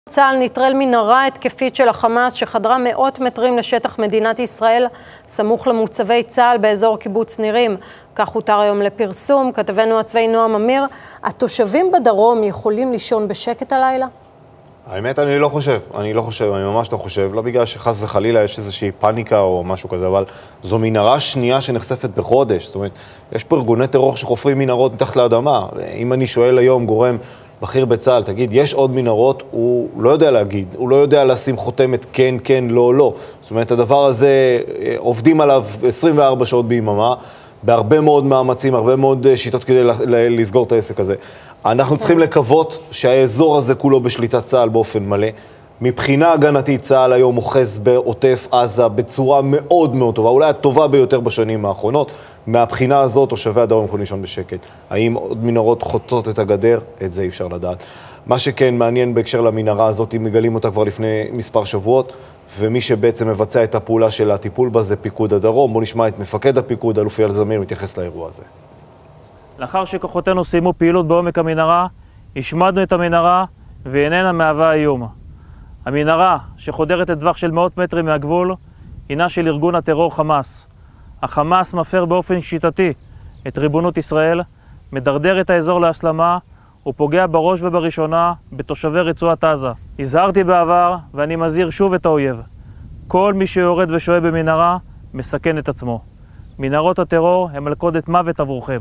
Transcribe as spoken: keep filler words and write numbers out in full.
צה"ל נטרל מנהרה התקפית של החמאס שחדרה מאות מטרים לשטח מדינת ישראל, סמוך למוצבי צה"ל באזור קיבוץ נירים. כך הותר היום לפרסום. כתבנו הצבאי נועם אמיר, התושבים בדרום יכולים לישון בשקט הלילה? האמת, אני לא חושב, אני לא חושב, אני ממש לא חושב, לא בגלל שחס וחלילה יש איזושהי פאניקה או משהו כזה, אבל זו מנהרה שנייה שנחשפת בחודש. זאת אומרת, יש פה ארגוני טרור שחופרים מנהרות מתחת לאדמה. אם אני שואל היום גורם בכיר בצה"ל, תגיד, יש עוד מנהרות? הוא לא יודע להגיד, הוא לא יודע לשים חותמת כן, כן, לא, לא. זאת אומרת, הדבר הזה, עובדים עליו עשרים וארבע שעות ביממה, בהרבה מאוד מאמצים, הרבה מאוד שיטות כדי לסגור את העסק הזה. אנחנו צריכים לקוות שהאזור הזה כולו בשליטת צה"ל באופן מלא. מבחינה הגנתית, צה"ל היום מוחז בעוטף עזה בצורה מאוד מאוד טובה, אולי הטובה ביותר בשנים האחרונות. מהבחינה הזאת, תושבי הדרום יכולים לישון בשקט. האם עוד מנהרות חוצות את הגדר? את זה אי אפשר לדעת. מה שכן מעניין בהקשר למנהרה הזאת, אם מגלים אותה כבר לפני מספר שבועות, ומי שבעצם מבצע את הפעולה של הטיפול בה זה פיקוד הדרום. בואו נשמע את מפקד הפיקוד, אלוף אייל זמיר, מתייחס לאירוע הזה. לאחר שכוחותינו סיימו פעילות בעומק המנהרה, השמדנו את המנהרה ואיננה מהווה איום. המנהרה, שחודרת לטווח של מאות מטרים מהגבול, הינה של ארגון הטרור חמאס. החמאס מפר באופן שיטתי את ריבונות ישראל, מדרדר את האזור להסלמה ופוגע בראש ובראשונה בתושבי רצועת עזה. הזהרתי בעבר ואני מזהיר שוב את האויב. כל מי שיורד ושוהה במנהרה מסכן את עצמו. מנהרות הטרור הם מלכודת מוות עבורכם.